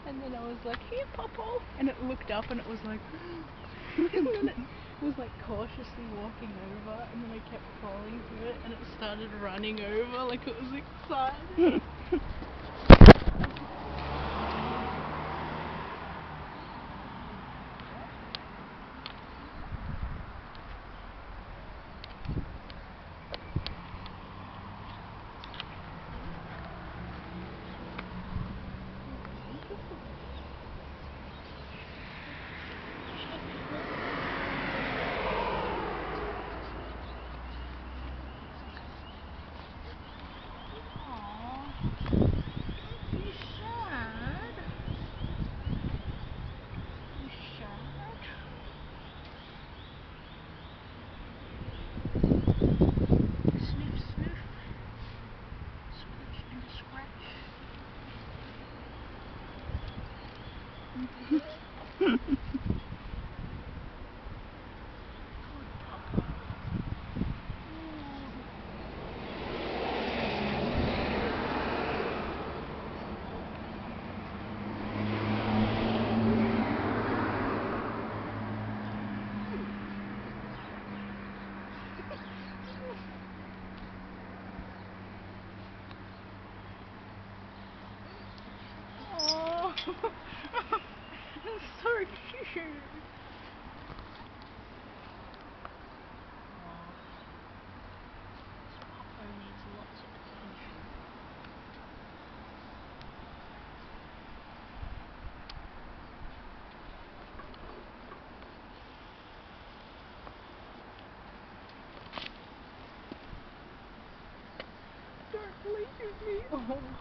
And then I was like, here, Popo. And it looked up and it was like, and then it was like cautiously walking over. And then I kept calling to it and it started running over like it was excited. That's so cute. Popo needs lots of attention. Don't leave me. Oh.